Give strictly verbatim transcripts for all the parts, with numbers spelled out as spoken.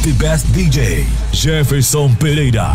The Best D J, Jefferson Pereira.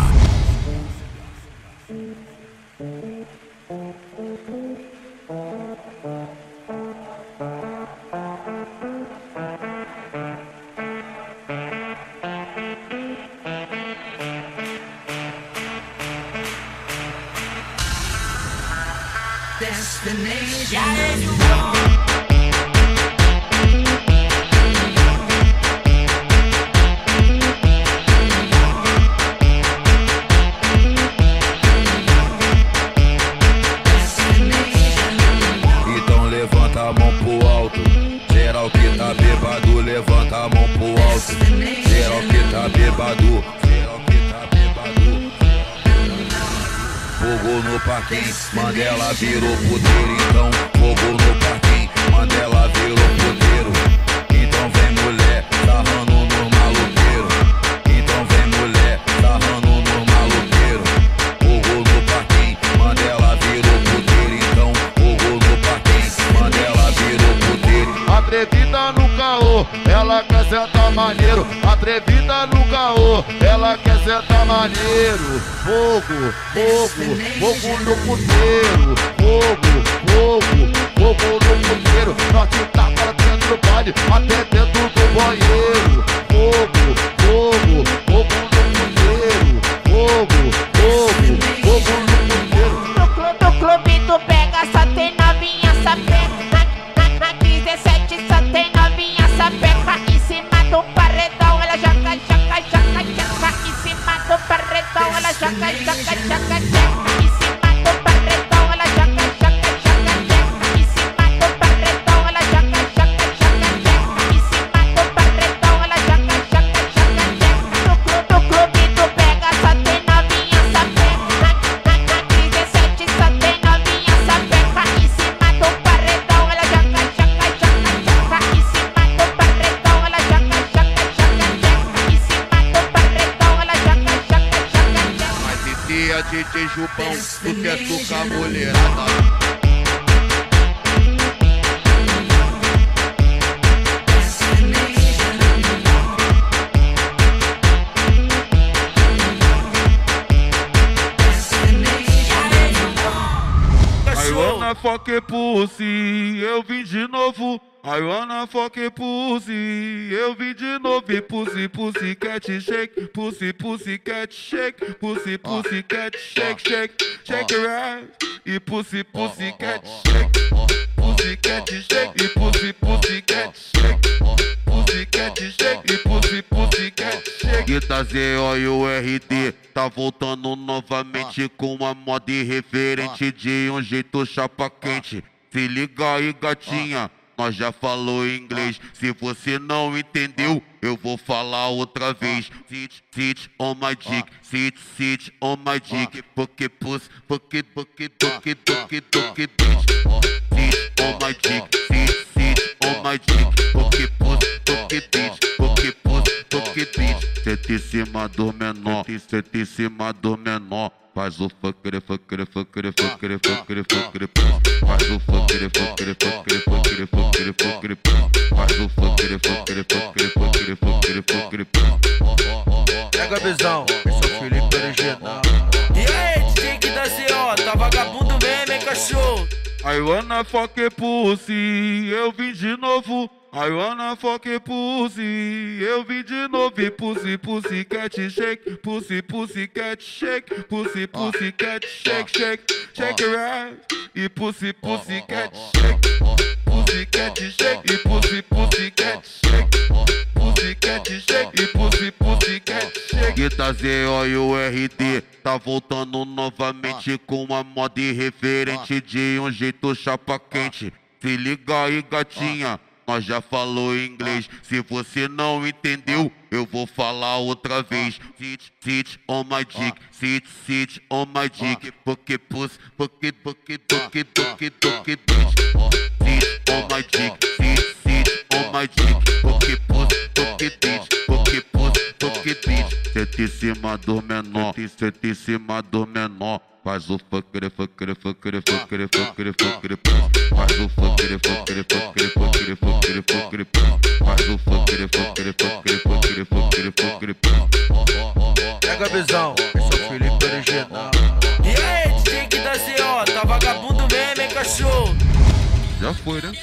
Então levanta a mão pro alto. Geral que tá bêbado, levanta a mão pro alto. Geral que tá bêbado, geral que tá bêbado. Fogo no parquinho, Mandela virou puteiro. Então fogo no parquinho, Mandela virou puteiro. Então vem mulher, sarrando no maloqueiro. Então vem mulher, sarrando no maloqueiro. Fogo no parquinho, Mandela virou puteiro. Então fogo no parquinho, Mandela virou puteiro. Atrevida no caô, ela quer sentar maneiro. Atrevida no caô, ela quer sentar maneiro. Fogo, fogo, fogo no puteiro. Fogo, fogo, fogo no puteiro. Nós te tapa dentro do baile, até dentro do banheiro. Fogo, fogo, fogo no puteiro. Fogo, fogo, fogo no puteiro. No clube, no clube tu pega, só tem novinha sapeca. Na, na, na dezessete só tem novinha sapeca. Em cima do paredão ela joga, joga, joga, joga. Em cima do paredão ela joga, joga, joga, joga. Em cima do paredão ela joga, joga, joga, joga. Em cima do paredão ela joga, joga, joga, joga. Em cima do paredão ela joga, joga, joga, joga. No clube, no clube tu pega, só tem novinha sapeca. Na, na, na dezessete só tem novinha sapeca. Em cima do paredão ela joga, joga, joga, joga. Em cima do paredão ela joga, joga, joga, joga. Em cima do paredão ela joga, joga, joga, joga. Mas e tia, D J Jupão, tu quer sucar mulherada? I wanna fuck pussy, eu vim de novo. I wanna fuck pussy, eu vim de novo. E pussy, pussy, cat, shake. Pussy, pussy, cat, shake. Pussy, pussy, cat, shake, shake. Shake your ass. E pussy, pussy, cat, shake. Pussy, cat, shake. E pussy, pussy, cat, shake. Pussy, cat, shake. E pussy, pussy, cat, shake. Guita Z O e o R D tá voltando novamente com uma moda irreverente de um jeito chapa quente. Se liga aí, gatinha, nós já falou inglês. Se você não entendeu, eu vou falar outra vez. Sit, sit on my dick, sit, sit on my dick. Porque puss, porque, porque, porque, porque, porque, bitch. Sit on my dick, sit, sit on my dick. Porque puss, porque, bitch. Porque puss, porque, bitch. Senta em cima do menor, senta em cima do menor. Faz o fucker, fucker, fucker, fucker, fucker, fucker. Faz o fucker, fucker, fucker, fucker, fucker, fucker. Faz o fucker, fucker, fucker, fucker, fucker, fucker. Pega a visão, eu sou Felipe Original. E aí, D J que da C O, tá vagabundo mesmo, hein, cachorro? I wanna fuck pussy, eu vim de novo. I wanna fuck pussy, eu vim de novo. E pussy, pussy, cat, shake. Pussy, pussy, cat, shake. Pussy, pussy, cat, shake, shake. Shake your ass. E pussy, pussy, cat, shake. Pussy, cat, shake. E pussy, pussy, cat, shake. Pussy, cat, shake. E pussy, pussy, cat, shake. Guita Z O e o R D tá voltando novamente com uma moda irreverente de um jeito chapa quente. Se liga aí, gatinha, nós já falou inglês. Se você não entendeu, eu vou falar outra vez. Sit, sit on my dick, sit, sit on my dick. Porque puss, porque, porque, porque, porque, porque, bitch. Sit on my dick, sit, sit on my dick. Porque puss, porque, bitch. Porque puss, porque, funk beat. Senta em cima do menor, senta em cima do menor. Faz o fucker, fucker, fucker, fucker, fucker, fucker. Faz o fucker, fucker, fucker, fucker, fucker, fucker. Faz o fucker, fucker, fucker, fucker, fucker, fucker. Pega a visão, eu sou Felipe original. E aí, D J que da C O, tá vagabundo mesmo, hein, cachorro? Já foi, né?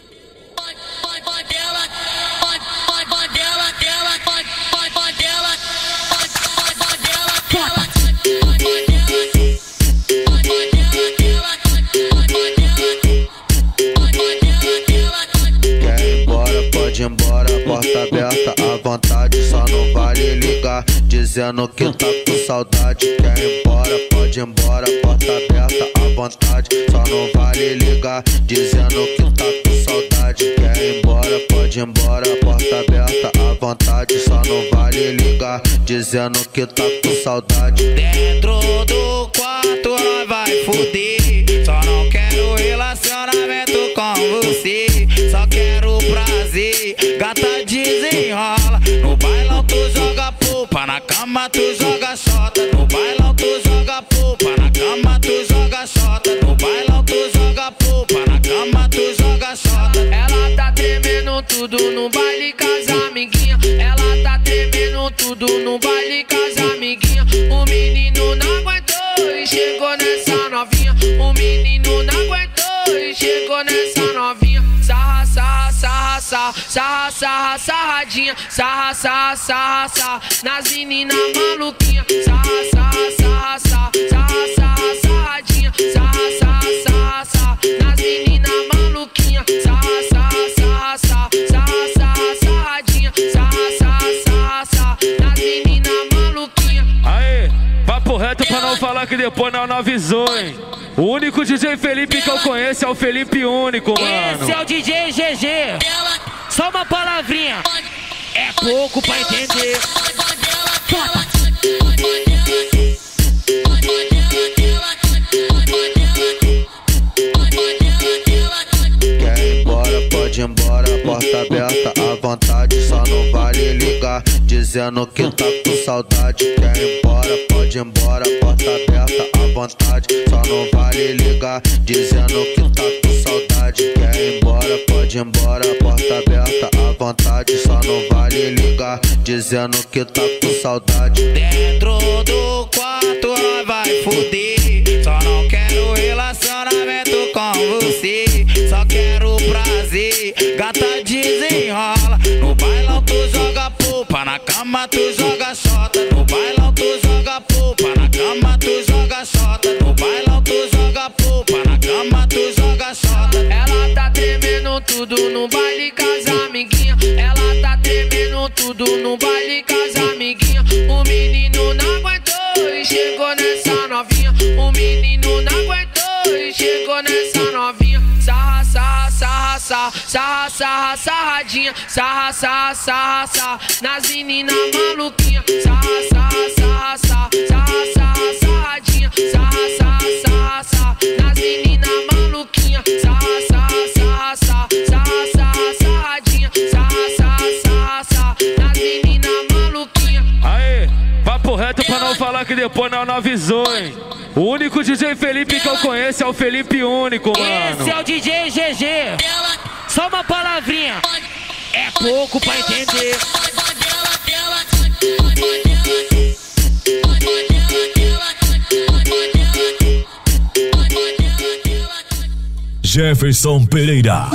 Quer ir embora, pode ir embora, porta aberta à vontade. Só não vale ligar, dizendo que tá com saudade. Quer ir embora, pode ir embora, porta aberta à vontade. Só não vale ligar, dizendo que tá com saudade. Quer ir embora, pode ir embora, porta aberta à vontade. Só não vale ligar, dizendo que tá com saudade. Dentro do quarto nós vai fuder. Só não quero relacionamento com você. Só quero prazer, gata desenrola. No bailão tu joga polpa, na cama tu joga xota. No bailão tu joga polpa, na cama tu joga xota. No bailão tu joga polpa, na cama tu joga xota. Ela tá tremendo tudo no baile com as amiguinha. Ela tá tremendo tudo no baile com as amiguinha. O menino não aguentou e chegou nessa novinha. O menino não aguentou e chegou nessa novinha. Sarra, sarra, sarra, sarra, sarra, sarra, sarradinha. Sarra, sarra, sarra, sarra, nas meninas maluquinha. Sarra, sarra, sarra, sarra, sarra, sarra, sarradinha. Sarra, sarra, sarra, sarra, nas meninas maluquinha. Sarra, sarra, sarra, sarra, sarra, sarra, sarradinha. Sarra, sarra, sarra, sarra, nas meninas maluquinha. Aê, papo reto pra não falar que depois não avisou, hein? O único D J Felipe que eu conheço é o Felipe Único, mano. Esse é o D J G G. Só uma palavrinha. É pouco pra entender. Quer ir embora, pode ir embora, porta aberta à vontade. Só não vale ligar, dizendo que tá com saudade. Quer ir embora, pode ir embora, porta aberta à vontade. Só não vale ligar, dizendo que tá com saudade. Quer ir embora, pode ir embora, porta aberta à vontade. Só não vale ligar, dizendo que tá com saudade. Dentro do quarto nós vai fuder. Só não quero relacionamento com você. Só quero prazer, gata desenrola. No bailão tu joga polpa, na cama tu joga xota. No bailão tu joga polpa, na cama tu joga xota. No bailão tu joga polpa, na cama tu joga xota. Ela tá tremendo tudo no baile com as amiguinha. Ela tá tremendo tudo no baile com as amiguinha. O menino não aguentou e chegou nessa novinha. O menino não aguentou e chegou nessa novinha. Sarra, sarra, sarra, sarra, sarra, sarra, sarradinha. Sarra, sarra, sarra, sarra, nas meninas maluquinha. Sarra, sarra, sarra, sarra, sarra, sarra, sarradinha. Sarra, sarra, sarra, sarra, nas meninas maluquinha. Sarra, sarra, sarra, sarra, sarra, sarra, sarradinha. Sarra, sarra, sarra, sarra, nas meninas maluquinha. Aê, papo reto pra não falar que depois não avisou, hein? O único D J Felipe que eu conheço é o Felipe Único, mano. Esse é o D J G G. Só uma palavrinha. É pouco pra entender. Jefferson Pereira.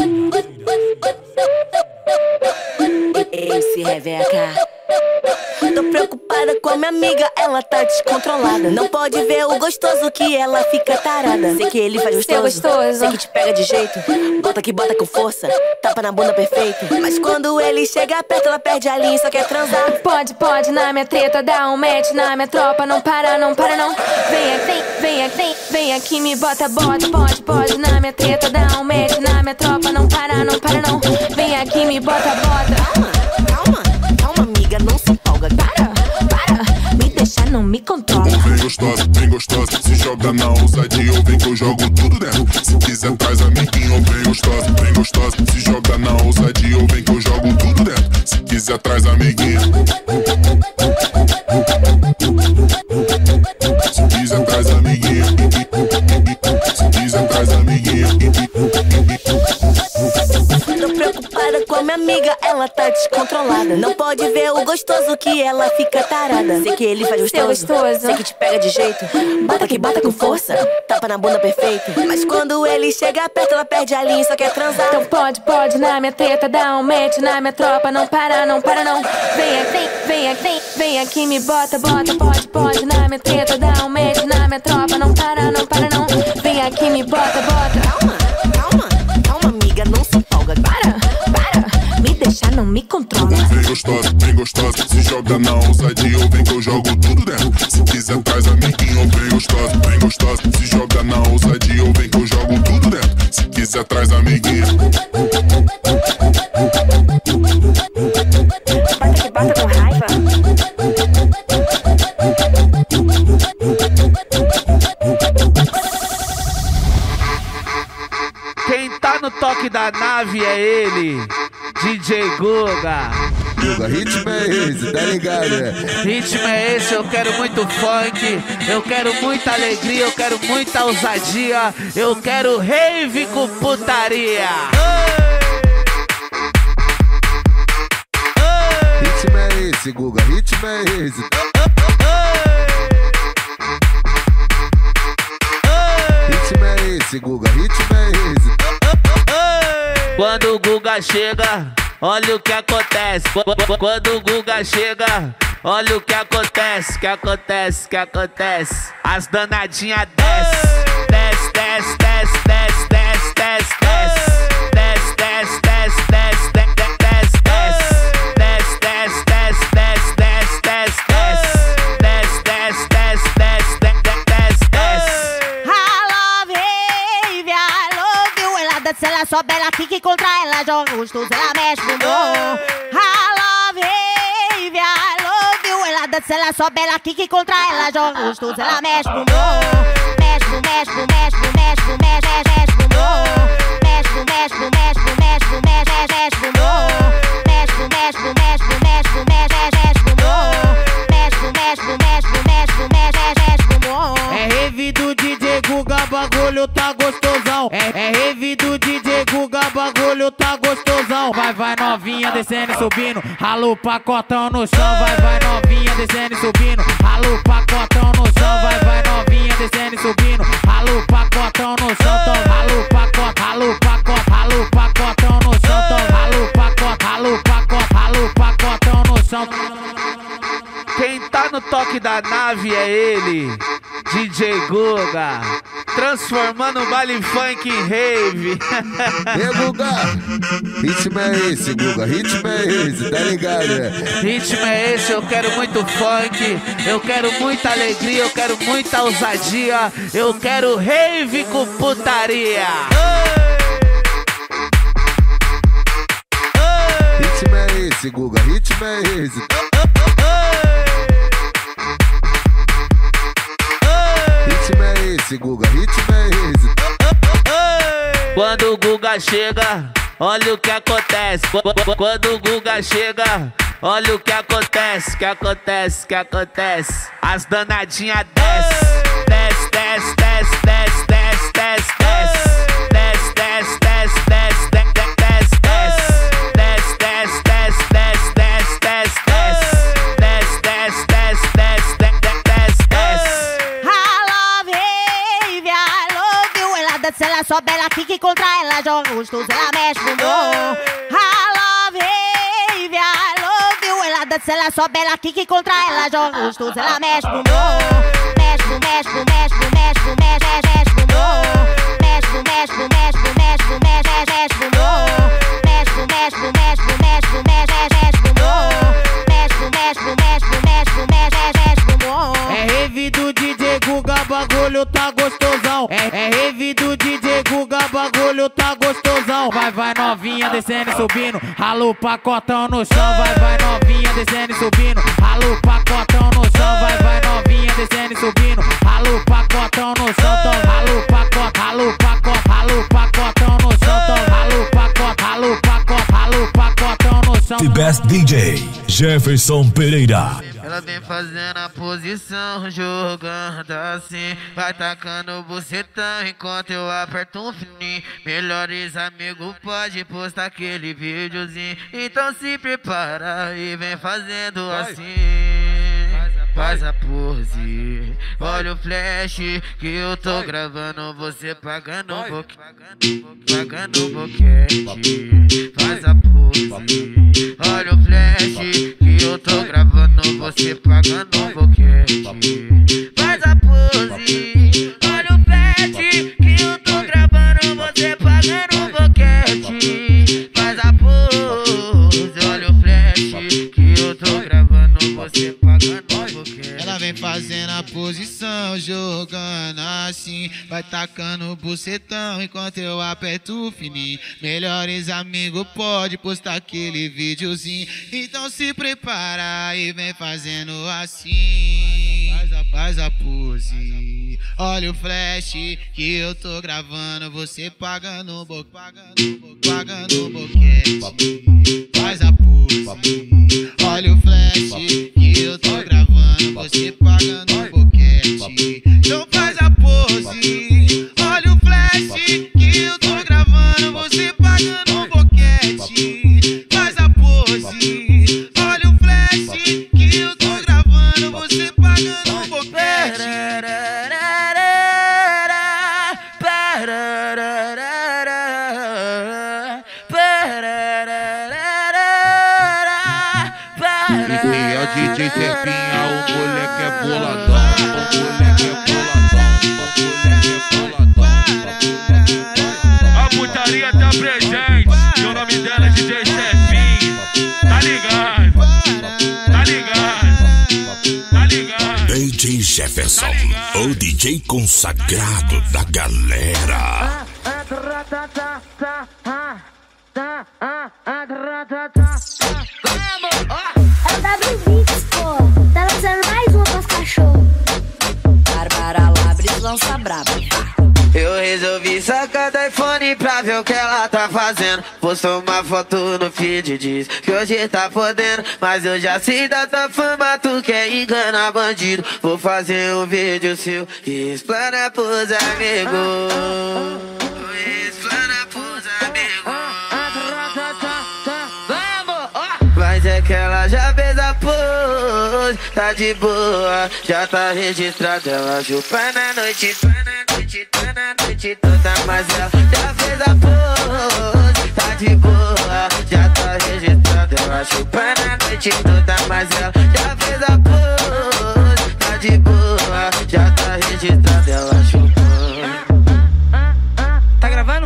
Esse Rebeca. Tô preocupada com a minha amiga, ela tá descontrolada. Não pode ver o gostoso que ela fica tarada. Sei que ele faz gostoso, gostoso. Sei que te pega de jeito. Bota que bota com força, tapa na bunda perfeito. Mas quando ele chega perto, ela perde a linha e só quer transar. Pode, pode, na minha treta, dá um match na minha tropa. Não para, não para não. Vem aqui, vem, vem aqui, vem aqui, me bota, bota. Pode, pode, na minha treta, dá um match na minha tropa. Não para, não para não. Vem aqui, me bota, bota. Calma, calma, calma amiga, não se empolga. Para, para, me deixa, não me controla. Vem gostosa, vem gostosa, se joga na ousadia ou vem que eu jogo tudo dentro. Se quiser traz amiguinho, vem gostosa, vem gostosa, se joga na ousadia ou vem que eu jogo tudo dentro. Se quiser traz amiguinho. ela tá descontrolada. Não pode ver o gostoso que ela fica tarada. Sei que ele faz gostoso, gostoso. Sei que te pega de jeito. Bata que bata com força, tapa na bunda perfeito. Mas quando ele chega perto, ela perde a linha e só quer transar. Então pode, pode na minha treta, dá um match na minha tropa. Não para, não para não. Vem aqui, vem aqui, vem aqui, me bota, bota. Pode, pode na minha treta, dá um match na minha tropa. Não para, não para não. Vem aqui, me bota, bota. Calma, calma, calma, amiga, não se empolga. Para, para, me deixar, não me controla. Vem gostosa, vem gostosa, se joga na ousadia, vem que eu jogo tudo dentro. Se quiser traz amiguinho, vem gostosa, vem gostosa, se joga na ousadia, vem que eu jogo tudo dentro. Se quiser traz amiguinho. Bata que bata com raiva. Quem tá no toque da nave é ele, D J Guga. Guga, ritmo é esse, tá ligado, né? Ritmo é esse, eu quero muito funk, eu quero muita alegria, eu quero muita ousadia, eu quero rave com putaria. Ritmo é esse, Guga, ritmo é esse. Ritmo é esse, Guga, ritmo é esse. Quando o Guga chega, olha o que acontece. Quando o Guga chega, olha o que acontece, que acontece, que acontece. As danadinhas desce, desce, desce, desce, desce, desce, desce, desce. Desce, desce, desce, desce, desce, desce, desce. Desce, desce, desce, desce, desce, desce. Desce, desce, desce, desce, desce, desce, desce. I love rave, I love you. Ela dança, ela sobe, ela fica e contra ela joga gostoso, ela mexe no bom. I love rave, I love you. Ela dança, ela sobe, ela fica e contra ela joga gostoso, ela mexe no bom. Mexe, no mexe, no mexe, no mexe, no mexe, mexe no bom. Mexe, no mexe, no mexe, no mexe, no mexe, mexe no bom. Mexe, no mexe, no mexe, no mexe, no mexe, mexe no bom. Mexe, no mexe, no mexe, no mexe, no mexe, mexe no bom. É rave do D J Guga, bagulho tá gostosão. É, é rave do D J Guga, bagulho tá gostosão. Vai, vai novinha descendo e subindo, rala o pacotão no chão. Vai, vai novinha descendo e subindo, rala o pacotão no chão. Vai, vai novinha descendo e subindo, rala o pacotão no chão. Então rala o pacote, rala o pacote, rala o pacotão no chão. Então rala o pacote, rala o pacote, rala o pacotão no chão. Quem tá no toque da nave é ele, D J Guga, transformando o baile funk em rave. E Guga, ritmo é esse, Guga, ritmo é esse, tá ligado, né? Ritmo é esse, eu quero muito funk, eu quero muita alegria, eu quero muita ousadia, eu quero rave com putaria. Ritmo é esse, Guga, ritmo é esse. Ritmo é esse, Guga, ritmo é esse. Quando o Guga chega, olha o que acontece. Quando o Guga chega, olha o que acontece, que acontece, que acontece. As danadinhas desce, desce, desce, desce, desce, desce, desce, desce. Desce, desce, desce, desce, desce, desce, desce. Desce, desce, desce, desce, desce, desce, desce. Desce, desce, desce, desce, desce, desce, desce. I love rave, I love you. Ela dança, ela sobe, ela fica e contra ela joga gostoso, ela mexe no bom. I love rave, I love you. Ela dança, ela sobe, ela fica e contra ela joga gostoso, ela mexe no bom. Mexe, no mexe, no mexe, no mexe, no mexe, mexe no bom. Mexe, no mexe, no mexe, no mexe, no mexe, mexe no bom. Mexe, no mexe, no mexe, no mexe, no mexe, mexe no bom. Mexe, no mexe, no mexe, no mexe, no mexe, mexe no bom. É rave do D J Guga, bagulho tá gostosão. É, é rave do D J Guga, bagulho tá gostosão. Vai, vai novinha descendo e subindo, rala o pacotão no chão. Vai, vai novinha descendo e subindo, rala o pacotão no chão. Vai, vai novinha descendo e subindo, rala o pacotão no chão. Então rala o pacote, rala o pacote, rala o pacotão no chão. Então rala o pacote, rala o pacote, rala o pacotão no chão. The Best D J, Jefferson Pereira. Ela vem fazendo a posição, jogando assim. Vai tacando bucetão enquanto eu aperto um fininho. Melhores amigos pode postar aquele videozinho. Então se prepara e vem fazendo assim. Faz a pose, olha o flash que eu tô gravando, você pagando um boquete, pagando um boquete. Faz a pose, olha o flash que eu tô gravando, você pagando um boquete. Faz a pose, olha o flash que eu tô gravando, você pagando um boquete. Faz a pose, olha o flash que eu tô gravando, você pagando um boquete. Ela vem fazendo a posição, jogando assim. Vai tacando o bucetão enquanto eu aperto o fininho. Melhores amigos pode postar aquele videozinho. Então se prepara e vem fazendo assim. Faz a, faz a pose, olha o flash que eu tô gravando, você pagando o bo, pagando, bo, pagando o boquete. Faz a pose, olha o flash que eu tô gravando, você pagando um boquete. Então faz a pose, olha o flash que eu tô gravando, você pagando um boquete. Faz a pose, olha o flash que eu tô gravando, você pagando um boquete. E a D J Serpinha, o moleque é boladão, o moleque é boladão, o moleque é boladão. A putaria tá presente, e o nome dela é D J Serpinha. Tá ligado, tá ligado, tá ligado. D J Jefferson, o D J consagrado da galera. É o W Beats, pô. Tá lançando mais uma pras cachorro. Bárbara Labres lança braba. Eu resolvi sacar do iPhone pra ver o que ela tá fazendo. Postou uma foto no feed, diz que hoje tá podendo. Mas eu já sei da tua fama, tu quer enganar bandido. Vou fazer um vídeo seu e explana pros amigos. Explana pros amigos. Mas é que ela já fez a pose, tá de boa, já tá registrada. Ela chupa na noite, tá na noite, tá na noite toda. Mas ela já fez a pose, tá de boa, já tá registrada. Ela chupa na noite toda. Mas ela já fez a pose, tá de boa, já tá registrada. Ela chupa. Tá gravando?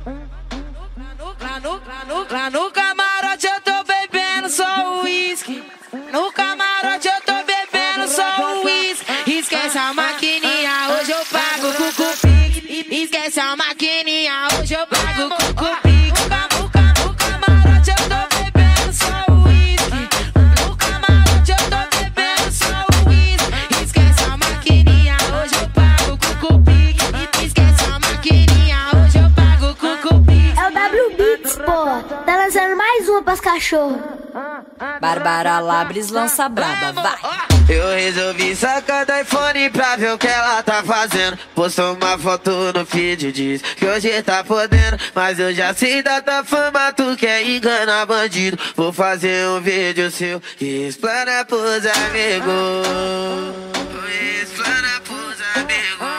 Lá no, lá no, lá no camarote eu tô bebendo só uísque. No camarote eu tô bebendo só uísque. Esquece a maquininha, hoje eu pago com cupique. Esquece a maquininha, hoje eu pago com cupique. No camarote eu tô bebendo só uísque. No camarote eu tô bebendo só uísque. Esquece a maquininha, hoje eu pago com cupique. Esquece a maquininha, hoje eu pago com cupique. É o W Beats, pô. Tá lançando mais uma pras cachorro. Bárbara Labres lança braba, vai. Eu resolvi sacar do iPhone pra ver o que ela tá fazendo. Postou uma foto no feed, diz que hoje tá podendo. Mas eu já sei da tua fama, tu quer enganar bandido. Vou fazer um vídeo seu e explana pros amigos. Explana pros amigos.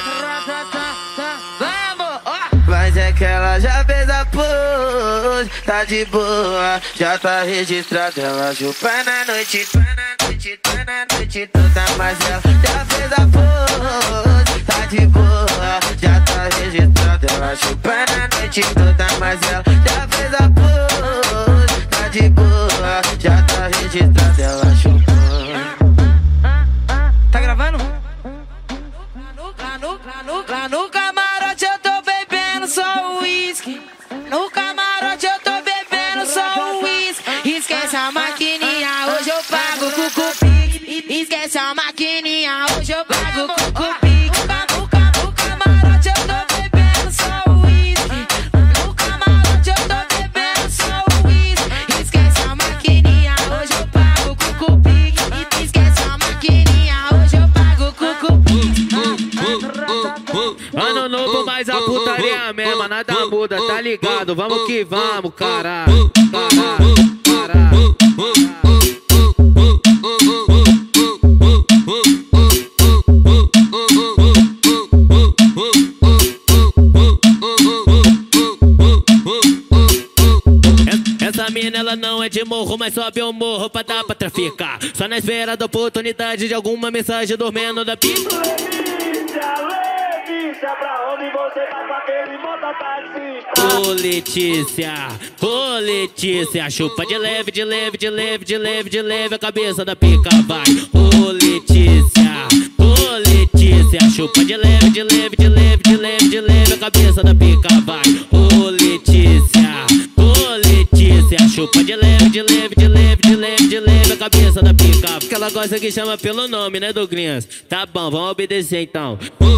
Mas é que ela já fez a pose, tá de boa, já tá registrada. Ela chupa na noite, tá na noite, tá na noite toda. Mas ela já fez a pose, tá de boa, já tá registrada. Ela chupa na noite toda. Mas ela já fez a pose, tá de boa, já tá registrada. Ela chupa. Tá gravando? Lá no, lá no, lá no camarote eu tô bebendo só uísque. No camarote eu tô bebendo só uísque. Esquece a maquininha, hoje eu pago com cupique. Esquece a maquininha, hoje eu pago com cupique. No camarote eu tô bebendo só uísque. No camarote eu tô bebendo só uísque. Esquece a maquininha, hoje eu pago com cupique. mas a putaria é a mesma, nada muda, tá ligado? Vamos que vamos, caralho, caralho, caralho. Essa mina ela não é de morro, mas sobe o morro pra dar pra traficar. Só na espera da oportunidade de alguma mensagem dormindo da pica. Pra onde você vai com aquele mototáxi? Ô Letícia, ô Letícia, chupa de leve, de leve, de leve, de leve, de leve, a cabeça da pica vai. Ô Letícia, ô Letícia, chupa de leve, de leve, de leve, de leve, de leve, a cabeça da pica vai. Ô Letícia, ô Letícia, chupa de leve, de leve, de leve, de leve, de leve, a cabeça da pica. Porque ela gosta que chama pelo nome, né, Douglas? Tá bom, vamos obedecer então.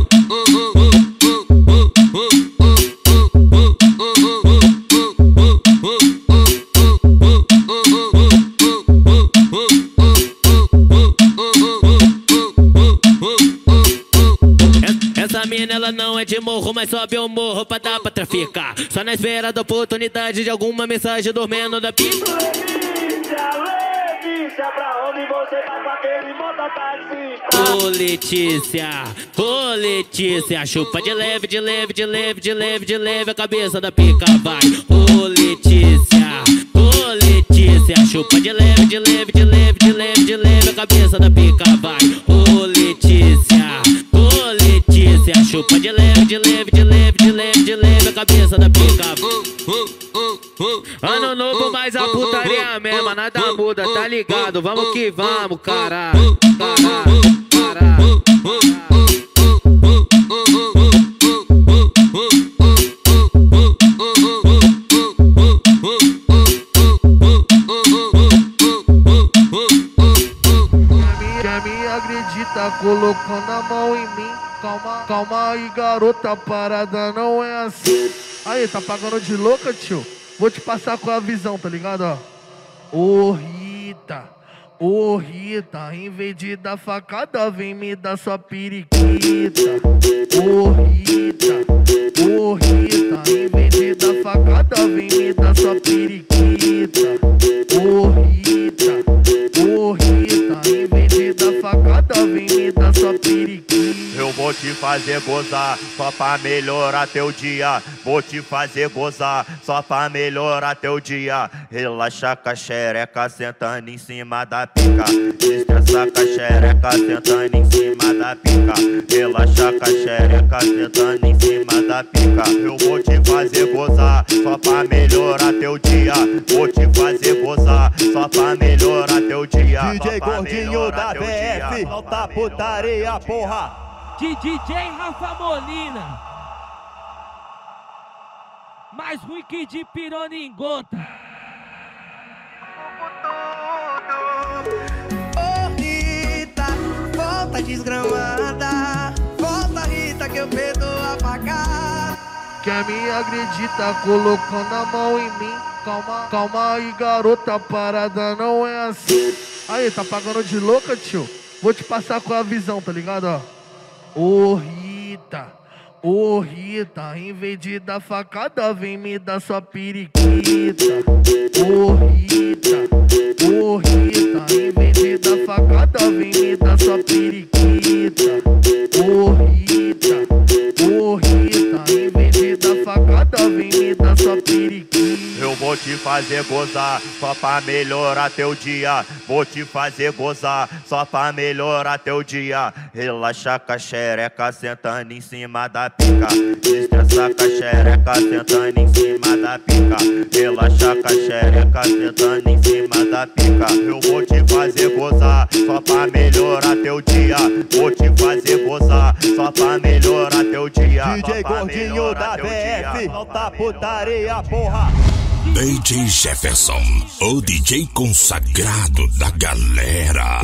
Essa mina ela não é de morro, mas sobe o morro pra dar pra traficar. Só na espera da oportunidade de alguma mensagem dormindo da pica. Pra onde você vai com aquele mototáxi? Ô Letícia, ô Letícia, chupa de leve, de leve, de leve, de leve, de leve, a cabeça da pica vai. Ô Letícia, ô Letícia, chupa de leve, de leve, de leve, de leve, de leve, a cabeça da pica vai. Ô Letícia, ô Letícia, chupa de leve, de leve, de leve, de leve, de leve, a cabeça da pica. Ano novo, mas a putaria é a mesma, nada muda, tá ligado? Vamos que vamos, caralho, caralho, caralho. Quer me acredita colocando a mão em mim? Calma, calma aí, garota, a parada não é assim. Aí, tá pagando de louca, tio? Vou te passar com a visão, tá ligado, ó? Ô Rita, ô Rita, em vez de dar facada, vem me dar sua periquita. Ô Rita, ô Rita, em vez de dar facada, vem me dar sua periquita. Ô Rita, ô Rita, em vez de dar facada, vem me dar sua periquita. Eu vou te fazer gozar, só pra melhorar teu dia. Vou te fazer gozar, só pra melhorar teu dia. Relaxa com a xereca, sentando em cima da pica. Estressa com a xereca, sentando em cima da pica. Relaxa com a xereca, sentando em cima da pica. Eu vou te fazer gozar, só pra melhorar teu dia. Vou te fazer gozar, só pra melhorar teu dia. D J Gordinho da B F, não tá putaria, porra. De D J Rafa Molina, mais ruim que de pirona em gota. Ô Rita, volta desgramada, volta Rita que eu perdoo apagar. Quer me acredita colocando a mão em mim? Calma, calma aí, garota, a parada não é assim. Aí, tá pagando de louca, tio? Vou te passar com a visão, tá ligado, ó? Ô Rita, ô Rita, em vez de dar facada, vem me dar sua periquita. Ô Rita, ô Rita, em vez de dar facada, vem me dar sua periquita. Ô Rita, ô Rita, em vez de dar facada, vem me dar sua periquita. Eu vou te fazer gozar, só pra melhorar teu dia. Vou te fazer gozar, só pra melhorar teu dia. Relaxa com a xereca, sentando em cima da pica. Estressa com a xereca, sentando em cima da pica. Relaxa com a xereca, sentando em cima da pica. Eu vou te fazer gozar, só pra melhorar teu dia. Vou te fazer gozar, só pra melhorar teu dia. D J Gordinho da B F, não tá putaria, porra. D J Jefferson, o D J consagrado da galera.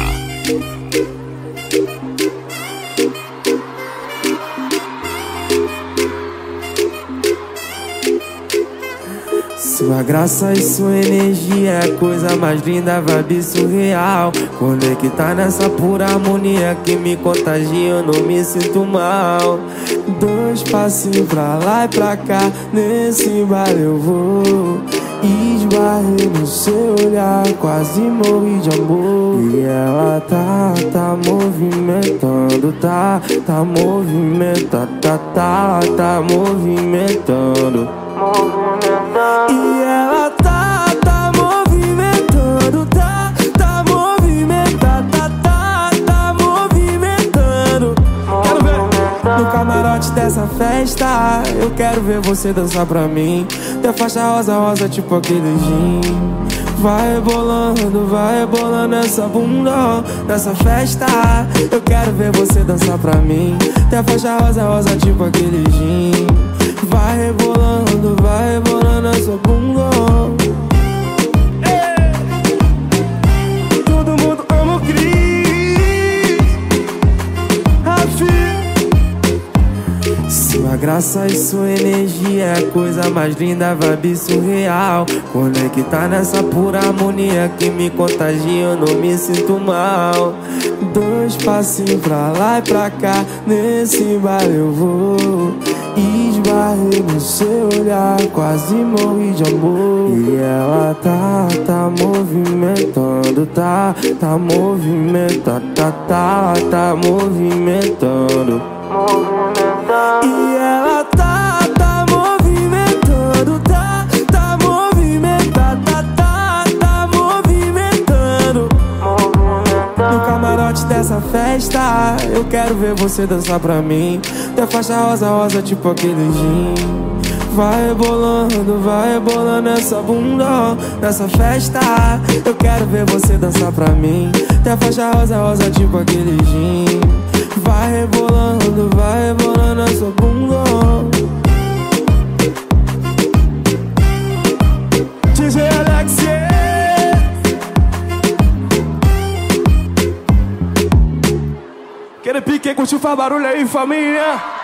Sua graça e sua energia é a coisa mais linda, vibe surreal. Conectar nessa pura harmonia que me contagia, eu não me sinto mal. Dois Dois passinhos pra lá e pra cá, nesse baile eu vou. Esbarrei no seu olhar, quase morri de amor. E ela tá, tá movimentando, tá, tá movimentando, tá, tá, tá movimentando. E ela tá, tá movimentando, tá, tá movimentando, tá, tá, tá movimentando. Quero ver no camarote dessa festa, eu quero ver você dançar pra mim. Tem faixa rosa, rosa, tipo aquele gin. Vai rebolando, vai rebolando essa bunda nessa festa. Eu quero ver você dançar pra mim. Tem faixa rosa, rosa, tipo aquele gin. Vai rebolando, vai rebolando essa bunda. Todo mundo ama o Cris, Rafi. Sua graça e sua energia é a coisa mais linda, vibe surreal. Conectar nessa pura harmonia que me contagia, eu não me sinto mal. Dois passinhos pra lá e pra cá, nesse baile eu vou. Esbarrei no seu olhar, quase morri de amor. E ela tá, tá movimentando, tá, tá movimentando, tá, tá, tá movimentando. E ela tá, tá movimentando, tá, tá movimentando, tá, tá, tá movimentando. No camarote dessa festa, eu quero ver você dançar pra mim. Tem faixa rosa, rosa, tipo aquele gin. Vai rebolando, vai rebolando essa bunda nessa festa. Eu quero ver você dançar pra mim. Tem faixa rosa, rosa, tipo aquele gin. Vai rebolando, vai rebolando essa bunda. D J Alex. Quero pique, curtiu, faz barulho aí, família.